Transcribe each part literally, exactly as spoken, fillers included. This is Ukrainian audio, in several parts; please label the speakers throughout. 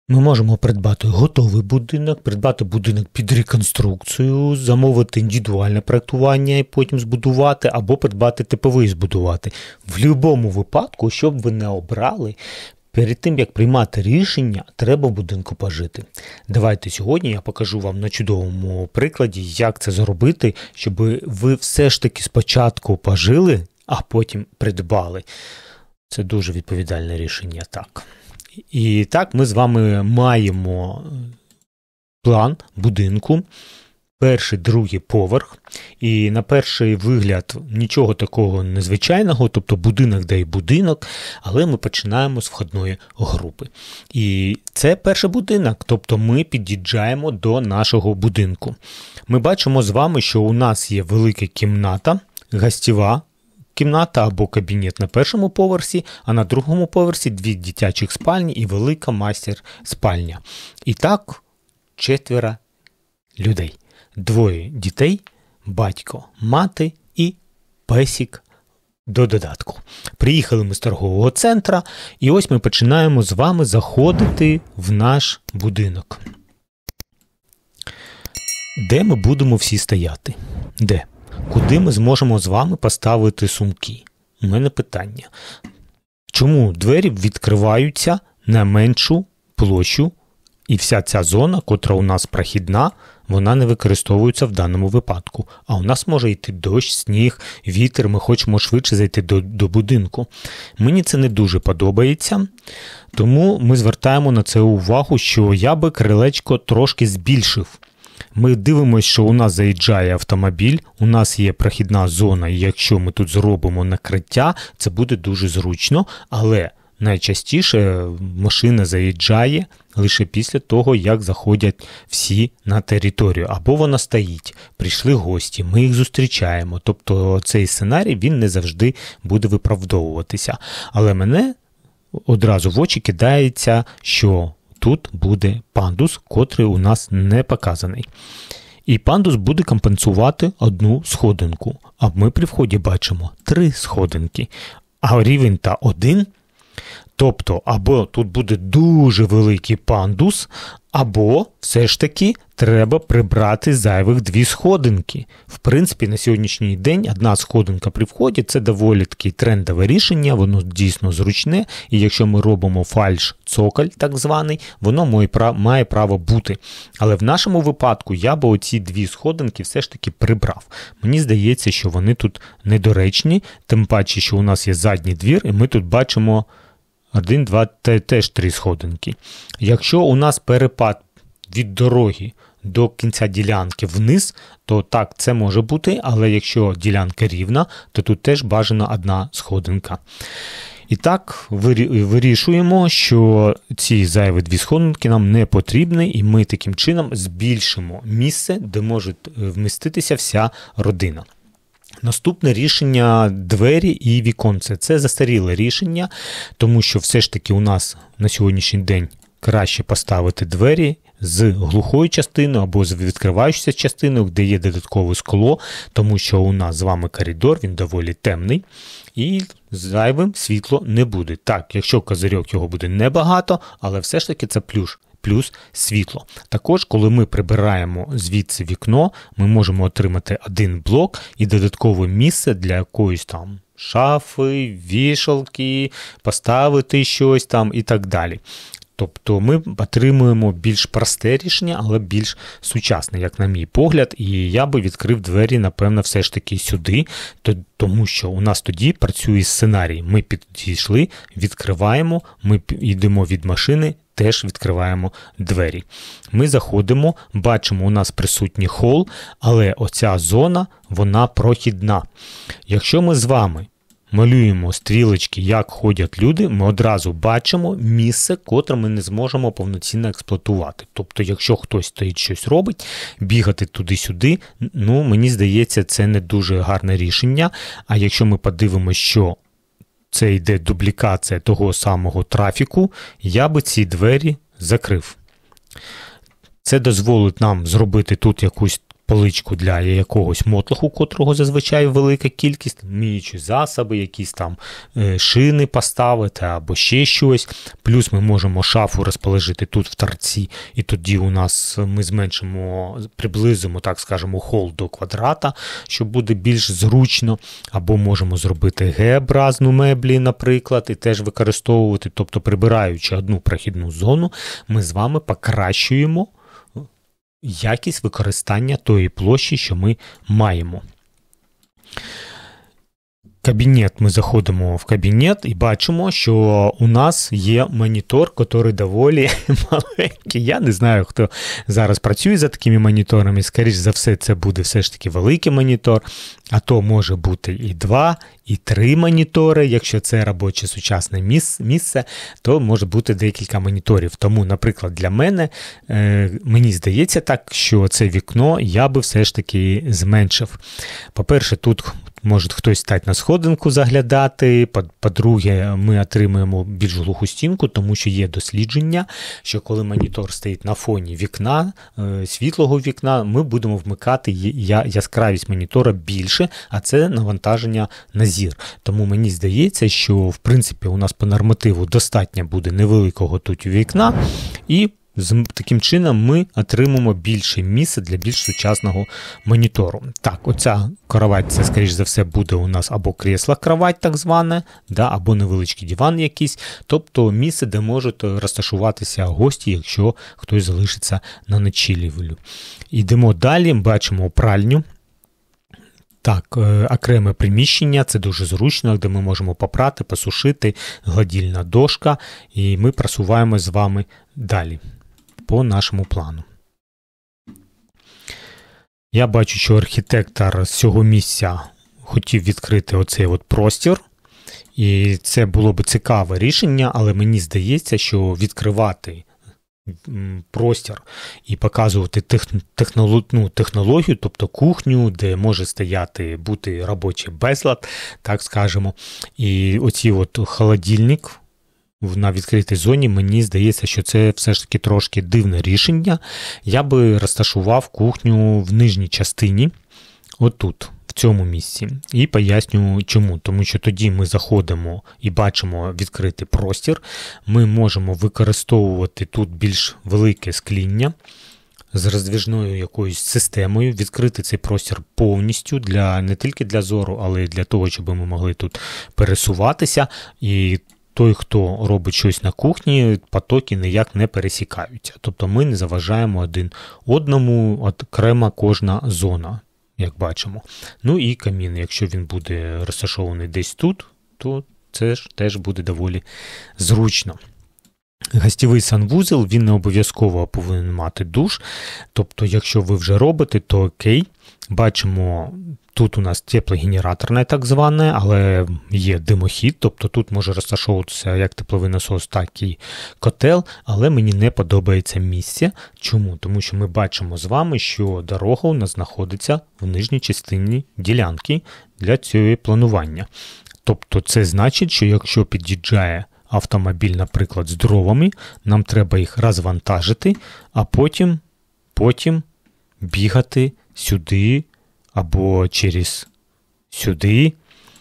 Speaker 1: Ми можемо придбати готовий будинок, придбати будинок під реконструкцію, замовити індивідуальне проєктування і потім збудувати, або придбати типовий збудувати. В будь-якому випадку, щоб ви не обрали, перед тим, як приймати рішення, треба в будинку пожити. Давайте сьогодні я покажу вам на чудовому прикладі, як це зробити, щоб ви все ж таки спочатку пожили, а потім придбали. Це дуже відповідальне рішення, так. І так, ми з вами маємо план будинку, перший, другий поверх, і на перший вигляд нічого такого незвичайного, тобто будинок да й будинок, але ми починаємо з входної групи. І це перший будинок, тобто ми під'їжджаємо до нашого будинку. Ми бачимо з вами, що у нас є велика кімната, гостєва кімната або кабінет на першому поверсі, а на другому поверсі дві дитячих спальні і велика майстер-спальня. І так, четверо людей. Двоє дітей, батько, мати і песик до додатку. Приїхали ми з торгового центру, і ось ми починаємо з вами заходити в наш будинок. Де ми будемо всі стояти? Де? Куди ми зможемо з вами поставити сумки? У мене питання. Чому двері відкриваються на меншу площу, і вся ця зона, котра у нас прохідна, вона не використовується в даному випадку. А у нас може йти дощ, сніг, вітер, ми хочемо швидше зайти до, до будинку. Мені це не дуже подобається, тому ми звертаємо на це увагу, що я би крилечко трошки збільшив. Ми дивимося, що у нас заїжджає автомобіль, у нас є прохідна зона, і якщо ми тут зробимо накриття, це буде дуже зручно, але найчастіше машина заїжджає лише після того, як заходять всі на територію. Або вона стоїть, прийшли гості, ми їх зустрічаємо. Тобто цей сценарій, він не завжди буде виправдовуватися. Але мене одразу в очі кидається, що тут буде пандус, котрий у нас не показаний. І пандус буде компенсувати одну сходинку. А ми при вході бачимо три сходинки. А рівень та один. Тобто, або тут буде дуже великий пандус, або все ж таки треба прибрати зайвих дві сходинки. В принципі, на сьогоднішній день одна сходинка при вході – це доволі таке трендове рішення, воно дійсно зручне, і якщо ми робимо фальш-цоколь, так званий, воно має право бути. Але в нашому випадку я би оці дві сходинки все ж таки прибрав. Мені здається, що вони тут недоречні, тим паче, що у нас є задній двір, і ми тут бачимо один, два, теж три сходинки. Якщо у нас перепад від дороги до кінця ділянки вниз, то так, це може бути, але якщо ділянка рівна, то тут теж бажана одна сходинка. І так, вирішуємо, що ці зайві дві сходинки нам не потрібні, і ми таким чином збільшимо місце, де може вміститися вся родина. Наступне рішення – двері і віконце. Це застаріле рішення, тому що все ж таки у нас на сьогоднішній день краще поставити двері з глухою частиною або з відкриваючою частиною, де є додаткове скло, тому що у нас з вами коридор, він доволі темний, і зайвим світло не буде. Так, якщо козирьок його буде небагато, але все ж таки це плюс. плюс світло. Також, коли ми прибираємо звідси вікно, ми можемо отримати один блок і додаткове місце для якоїсь там шафи, вішалки, поставити щось там і так далі. Тобто ми отримуємо більш просте рішення, але більш сучасне, як на мій погляд, і я би відкрив двері, напевно, все ж таки сюди, тому що у нас тоді працює сценарій. Ми підійшли, відкриваємо, ми йдемо від машини, теж відкриваємо двері. Ми заходимо, бачимо, у нас присутній хол, але оця зона, вона прохідна. Якщо ми з вами малюємо стрілочки, як ходять люди, ми одразу бачимо місце, котре ми не зможемо повноцінно експлуатувати. Тобто, якщо хтось стоїть щось робить, бігати туди-сюди, ну, мені здається, це не дуже гарне рішення. А якщо ми подивимося, що це йде дублікація того самого трафіку, я би ці двері закрив. Це дозволить нам зробити тут якусь поличку для якогось мотлоху, котрого зазвичай велика кількість, миючі засоби, якісь там шини поставити або ще щось. Плюс ми можемо шафу розположити тут в торці, і тоді у нас ми зменшимо, приблизимо, так скажемо, хол до квадрата, що буде більш зручно. Або можемо зробити Г-образну меблі, наприклад, і теж використовувати, тобто прибираючи одну прохідну зону, ми з вами покращуємо якість використання тої площі, що ми маємо. Кабінет. Ми заходимо в кабінет і бачимо, що у нас є монітор, який доволі маленький. Я не знаю, хто зараз працює за такими моніторами. Скоріше за все, це буде все ж таки великий монітор. А то може бути і два, і три монітори. Якщо це робоче сучасне місце, то може бути декілька моніторів. Тому, наприклад, для мене, мені здається так, що це вікно я би все ж таки зменшив. По-перше, тут може хтось стати на сходинку заглядати. По-друге, ми отримуємо більш глуху стінку, тому що є дослідження, що коли монітор стоїть на фоні вікна, світлого вікна, ми будемо вмикати яскравість монітора більше, а це навантаження на зір. Тому мені здається, що в принципі у нас по нормативу достатньо буде невеликого тут вікна, і таким чином ми отримаємо більше місця для більш сучасного монітору. Так, оця кровать, це, скоріш за все, буде у нас або кресло-кровать так зване, да, або невеличкий диван якийсь, тобто місце, де можуть розташуватися гості, якщо хтось залишиться на ночівлю. Йдемо далі, бачимо пральню. Так, окреме приміщення, це дуже зручно, де ми можемо попрати, посушити, гладільна дошка, і ми просуваємо з вами далі по нашому плану. Я бачу, що архітектор з цього місця хотів відкрити оцей от простір, і це було б цікаве рішення, але мені здається, що відкривати простір і показувати технологію, ну, технологію, тобто кухню, де може стояти, бути робочий безлад, так скажемо. І оці от холодильник на відкритій зоні, мені здається, що це все ж таки трошки дивне рішення. Я би розташував кухню в нижній частині, отут, в цьому місці. І поясню чому. Тому що тоді ми заходимо і бачимо відкритий простір. Ми можемо використовувати тут більш велике скління з роздвижною якоюсь системою, відкрити цей простір повністю, для, не тільки для зору, але й для того, щоб ми могли тут пересуватися. І той, хто робить щось на кухні, потоки ніяк не пересікаються. Тобто ми не заважаємо один одному, окрема кожна зона, як бачимо. Ну і камін, якщо він буде розташований десь тут, то це ж теж буде доволі зручно. Гостєвий санвузол, він не обов'язково повинен мати душ, тобто якщо ви вже робите, то окей. Бачимо, тут у нас теплогенераторне так зване, але є димохід, тобто тут може розташовуватися як тепловий насос, так і котел, але мені не подобається місце. Чому? Тому що ми бачимо з вами, що дорога у нас знаходиться в нижній частині ділянки для цього планування. Тобто це значить, що якщо під'їжджає автомобіль, наприклад, з дровами, нам треба їх розвантажити, а потім, потім бігати сюди або через сюди.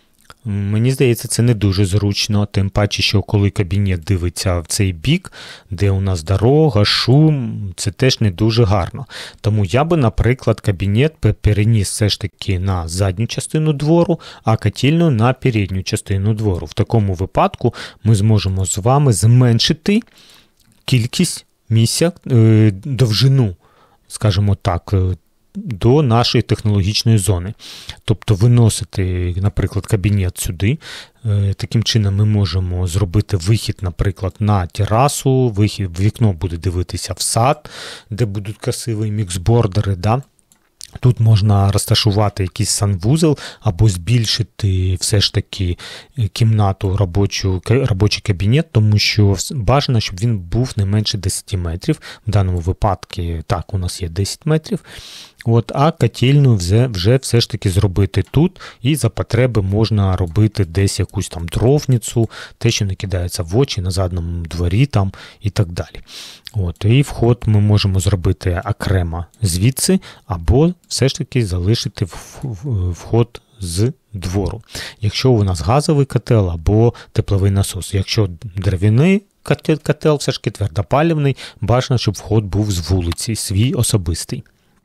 Speaker 1: Мені здається, це не дуже зручно, тим паче, що коли кабінет дивиться в цей бік, де у нас дорога, шум, це теж не дуже гарно. Тому я би, наприклад, кабінет переніс все ж таки на задню частину двору, а котельну на передню частину двору. В такому випадку ми зможемо з вами зменшити кількість місця, довжину, скажімо так, до нашої технологічної зони. Тобто виносити, наприклад, кабінет сюди. Таким чином ми можемо зробити вихід, наприклад, на терасу, вихід, вікно буде дивитися в сад, де будуть красиві міксбордери, да? Тут можна розташувати якийсь санвузол або збільшити все ж таки кімнату, робочу, робочий кабінет, тому що бажано, щоб він був не менше десять метрів. В даному випадку, так, у нас є десять метрів. От, а котельну вже, вже все ж таки зробити тут, і за потреби можна робити десь якусь там дровницю, те, що не кидається в очі, на задньому дворі там і так далі. От, і вход ми можемо зробити окремо звідси, або все ж таки залишити вход з двору. Якщо у нас газовий котел або тепловий насос. Якщо дерев'яний котел, все ж таки твердопалівний, бажано, щоб вход був з вулиці, свій особистий.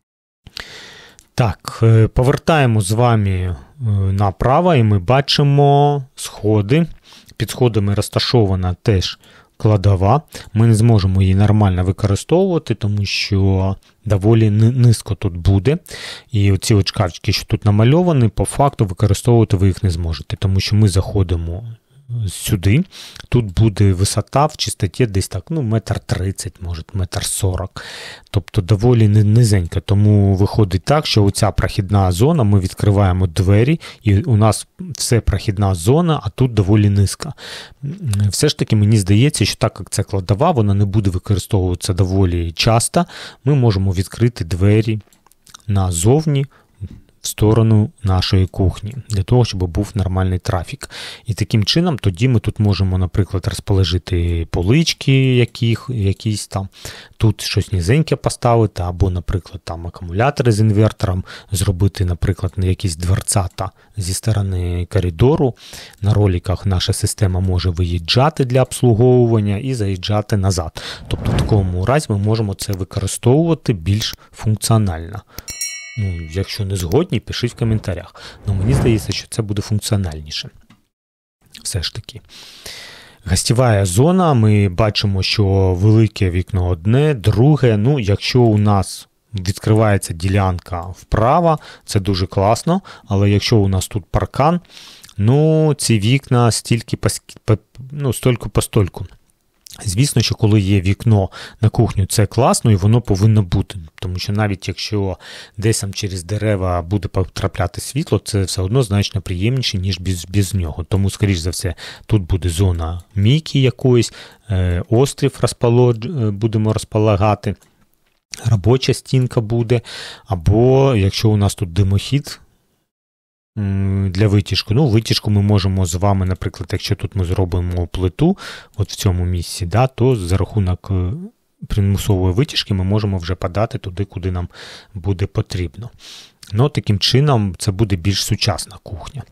Speaker 1: Так, повертаємо з вами направо, і ми бачимо сходи. Під сходами розташована теж кладова. Ми не зможемо її нормально використовувати, тому що доволі низько тут буде. І оці от шкафчики, що тут намальовані, по факту використовувати ви їх не зможете, тому що ми заходимо сюди. Тут буде висота в чистоті десь так, ну, метр тридцять, може, метр сорок. Тобто доволі низенько. Тому виходить так, що оця прохідна зона, ми відкриваємо двері, і у нас все прохідна зона, а тут доволі низька. Все ж таки, мені здається, що так як це кладова, вона не буде використовуватися доволі часто, ми можемо відкрити двері назовні, в сторону нашої кухні, для того, щоб був нормальний трафік. І таким чином тоді ми тут можемо, наприклад, розположити полички яких, якісь там, тут щось низеньке поставити, або, наприклад, там акумулятори з інвертором, зробити, наприклад, якісь дверцята зі сторони коридору. На роликах наша система може виїжджати для обслуговування і заїжджати назад. Тобто в такому разі ми можемо це використовувати більш функціонально. Ну, якщо не згодні, пишіть в коментарях. Ну, мені здається, що це буде функціональніше. Все ж таки. Гостєва зона, ми бачимо, що велике вікно одне, друге. Ну, якщо у нас відкривається ділянка вправо, це дуже класно. Але якщо у нас тут паркан, ну, ці вікна стільки по, ну, стільки по стільки. Звісно, що коли є вікно на кухню, це класно і воно повинно бути. Тому що навіть якщо десь там через дерева буде потрапляти світло, це все одно значно приємніше, ніж без, без нього. Тому, скоріш за все, тут буде зона мійки якоїсь, е, острів розполож... будемо розполагати, робоча стінка буде, або якщо у нас тут димохід, для витяжку. Ну, витяжку ми можемо з вами, наприклад, якщо тут ми зробимо плиту, от в цьому місці, да, то за рахунок примусової витяжки ми можемо вже подати туди, куди нам буде потрібно. Ну, таким чином це буде більш сучасна кухня.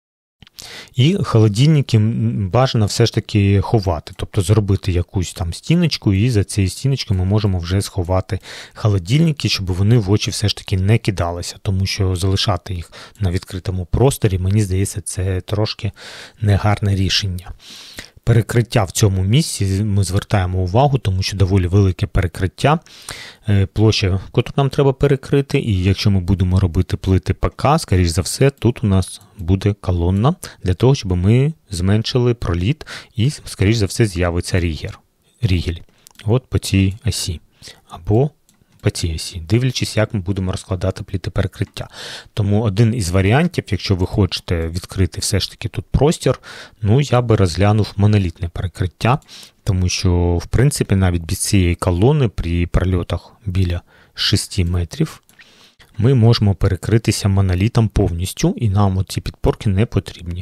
Speaker 1: І холодильники бажано все ж таки ховати, тобто зробити якусь там стіночку, і за цією стіночкою ми можемо вже сховати холодильники, щоб вони в очі все ж таки не кидалися, тому що залишати їх на відкритому просторі, мені здається, це трошки негарне рішення. Перекриття в цьому місці ми звертаємо увагу, тому що доволі велике перекриття, площа, яку нам треба перекрити, і якщо ми будемо робити плити ПК, скоріш за все, тут у нас буде колонна, для того, щоб ми зменшили проліт і, скоріш за все, з'явиться рігер, рігель, от по цій осі, або по цій осі, дивлячись, як ми будемо розкладати плити перекриття. Тому один із варіантів, якщо ви хочете відкрити все ж таки тут простір, ну, я би розглянув монолітне перекриття, тому що, в принципі, навіть без цієї колони при прольотах біля шести метрів ми можемо перекритися монолітом повністю, і нам ці підпорки не потрібні.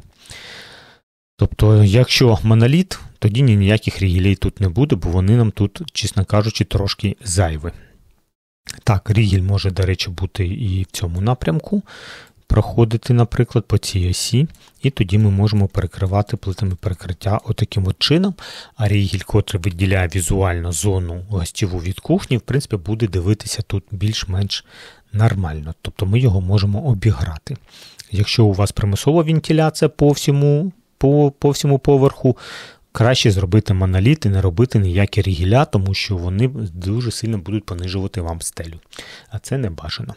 Speaker 1: Тобто, якщо моноліт, тоді ніяких рігелей тут не буде, бо вони нам тут, чесно кажучи, трошки зайві. Так, рігель може, до речі, бути і в цьому напрямку, проходити, наприклад, по цій осі, і тоді ми можемо перекривати плитами перекриття отаким от чином, а рігель, котрий виділяє візуально зону гостєву від кухні, в принципі, буде дивитися тут більш-менш нормально, тобто ми його можемо обіграти. Якщо у вас примусова вентиляція по всьому, по, по всьому поверху, краще зробити моноліт і не робити ніякі рігеля, тому що вони дуже сильно будуть понижувати вам стелю. А це не бажано.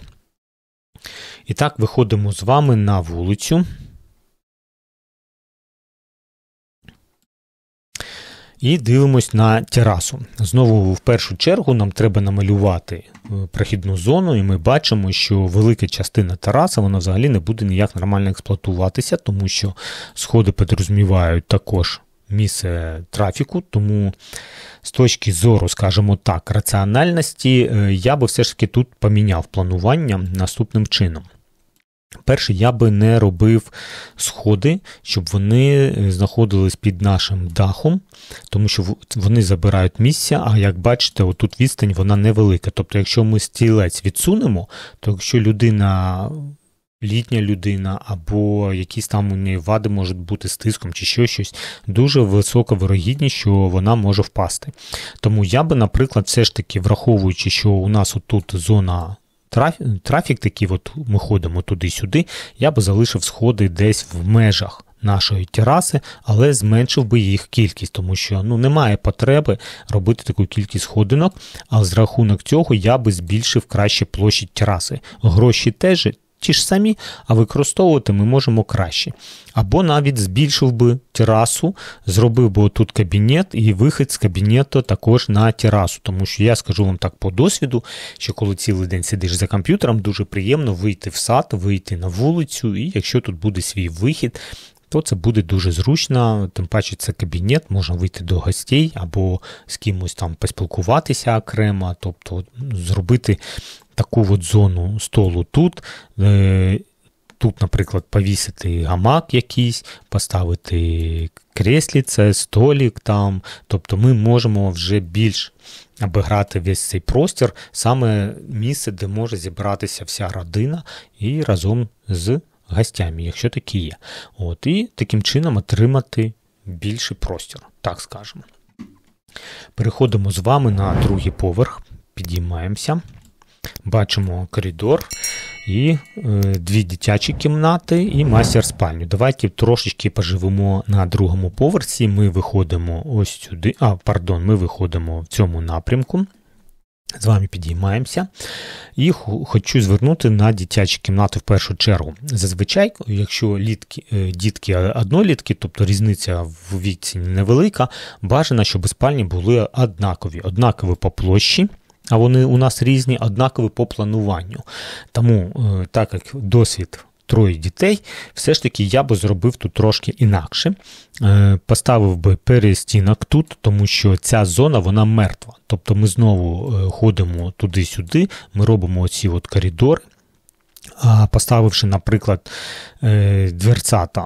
Speaker 1: І так, виходимо з вами на вулицю. І дивимось на терасу. Знову, в першу чергу, нам треба намалювати прохідну зону, і ми бачимо, що велика частина тераси, вона взагалі не буде ніяк нормально експлуатуватися, тому що сходи підрозумівають також місце трафіку, тому з точки зору, скажімо так, раціональності, я би все ж таки тут поміняв планування наступним чином. Перше, я би не робив сходи, щоб вони знаходились під нашим дахом, тому що вони забирають місця, а як бачите, отут відстань вона невелика. Тобто, якщо ми стілець відсунемо, то якщо людина, літня людина або якісь там у неї вади можуть бути з тиском чи ще щось, дуже висока вирогідність, що вона може впасти. Тому я би, наприклад, все ж таки, враховуючи, що у нас отут зона Трафік, трафік такий, от ми ходимо туди-сюди, я би залишив сходи десь в межах нашої тераси, але зменшив би їх кількість, тому що ну, немає потреби робити таку кількість сходинок, а з рахунок цього я би збільшив краще площадь тераси. Гроші теж ті ж самі, а використовувати ми можемо краще. Або навіть збільшив би терасу, зробив би отут кабінет і вихід з кабінету також на терасу. Тому що я скажу вам так по досвіду, що коли цілий день сидиш за комп'ютером, дуже приємно вийти в сад, вийти на вулицю, і якщо тут буде свій вихід, то це буде дуже зручно, тим паче це кабінет, можна вийти до гостей або з кимось там поспілкуватися окремо, тобто зробити таку от зону столу тут, тут, наприклад, повісити гамак якийсь, поставити кресліце, столик там, тобто ми можемо вже більш обіграти весь цей простір, саме місце, де може зібратися вся родина і разом з гостями, якщо такі є. От, і таким чином отримати більший простір, так скажемо. Переходимо з вами на другий поверх, підіймаємося, бачимо коридор і е, дві дитячі кімнати і мастер-спальню. Давайте трошечки поживемо на другому поверсі, ми виходимо ось сюди, а, пардон, ми виходимо в цьому напрямку. З вами підіймаємося і хочу звернути на дитячі кімнати в першу чергу. Зазвичай, якщо літки, дітки однолітки, тобто різниця в віці невелика, бажано, щоб спальні були однакові. Однакові по площі, а вони у нас різні, однакові по плануванню. Тому, так як досвід троє дітей, все ж таки я би зробив тут трошки інакше. Поставив би перестінок тут, тому що ця зона, вона мертва. Тобто ми знову ходимо туди-сюди, ми робимо оці от коридори, поставивши, наприклад, дверцята,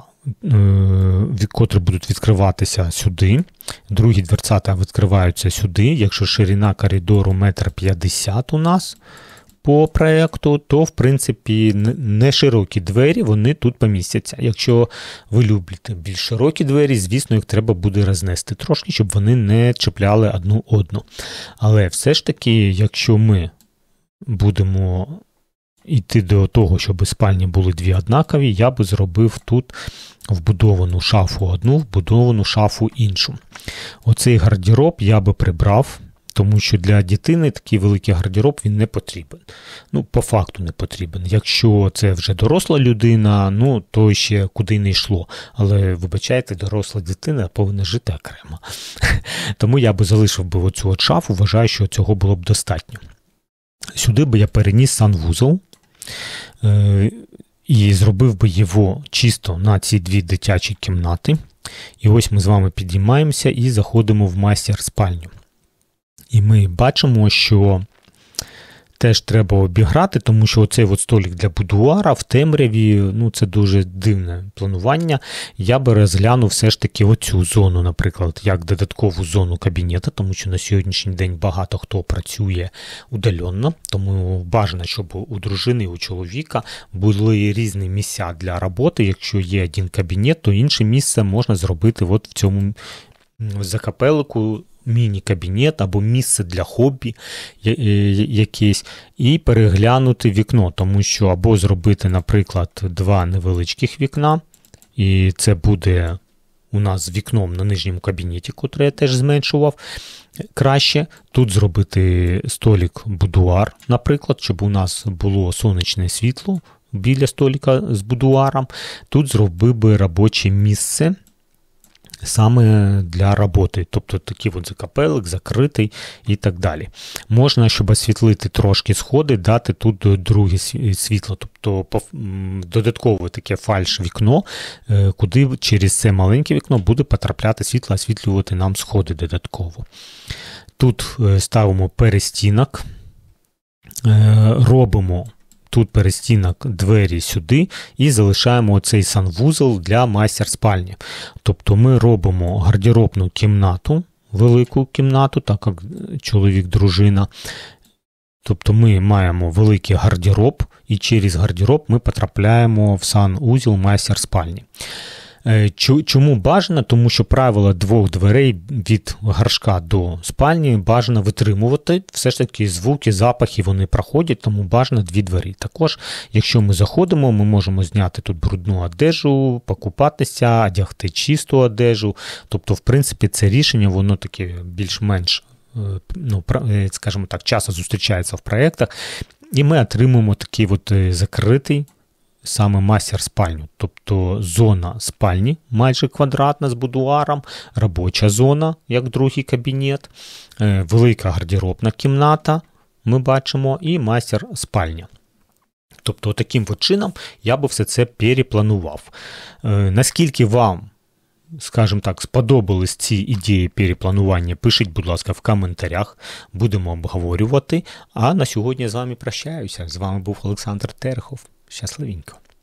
Speaker 1: котрі будуть відкриватися сюди, другі дверцята відкриваються сюди, якщо ширина коридору метр п'ятдесят у нас, по проєкту, то, в принципі, не широкі двері, вони тут помістяться. Якщо ви любите більш широкі двері, звісно, їх треба буде рознести трошки, щоб вони не чіпляли одну одну. Але все ж таки, якщо ми будемо йти до того, щоб спальні були дві однакові, я би зробив тут вбудовану шафу одну, вбудовану шафу іншу. Оцей гардероб я би прибрав, тому що для дитини такий великий гардероб, він не потрібен. Ну, по факту не потрібен. Якщо це вже доросла людина, ну, то ще куди не йшло. Але, вибачайте, доросла дитина повинна жити окремо. Тому я би залишив би оцю от шафу, вважаю, що цього було б достатньо. Сюди би я переніс санвузол е- і зробив би його чисто на ці дві дитячі кімнати. І ось ми з вами підіймаємося і заходимо в майстер-спальню. І ми бачимо, що теж треба обіграти, тому що оцей от столик для будуара в темряві, ну це дуже дивне планування. Я би розглянув все ж таки оцю зону, наприклад, як додаткову зону кабінету, тому що на сьогоднішній день багато хто працює удаленно, тому бажано, щоб у дружини, у чоловіка були різні місця для роботи. Якщо є один кабінет, то інше місце можна зробити от в цьому закапелику, міні-кабінет або місце для хобі якесь, і переглянути вікно, тому що або зробити, наприклад, два невеличких вікна, і це буде у нас з вікном на нижньому кабінеті, котре я теж зменшував, краще. Тут зробити столик-будуар, наприклад, щоб у нас було сонячне світло біля столика з будуаром. Тут зробив би робоче місце саме для роботи, тобто такий от закапелик, закритий і так далі. Можна, щоб освітлити трошки сходи, дати тут друге світло, тобто додаткове таке фальш-вікно, куди через це маленьке вікно буде потрапляти світло, освітлювати нам сходи додатково. Тут ставимо перестінок, робимо тут перестінок двері сюди і залишаємо цей санвузол для майстер-спальні. Тобто ми робимо гардеробну кімнату, велику кімнату, так як чоловік-дружина. Тобто ми маємо великий гардероб і через гардероб ми потрапляємо в санвузол майстер-спальні. Чому бажано? Тому що правило двох дверей від гаражка до спальні бажано витримувати. Все ж таки звуки, запахи вони проходять, тому бажано дві двері. Також, якщо ми заходимо, ми можемо зняти тут брудну одежу, покупатися, одягти чисту одежу. Тобто, в принципі, це рішення, воно таке більш-менш, ну, скажімо так, часто зустрічається в проєктах. І ми отримуємо такий от закритий саме майстер-спальню, тобто зона спальні майже квадратна з будуаром, робоча зона, як другий кабінет, велика гардеробна кімната, ми бачимо, і майстер-спальня. Тобто таким от чином я би все це перепланував. Наскільки вам, скажімо так, сподобались ці ідеї перепланування, пишіть, будь ласка, в коментарях, будемо обговорювати. А на сьогодні я з вами прощаюся. З вами був Олександр Терехов. Щасливенько.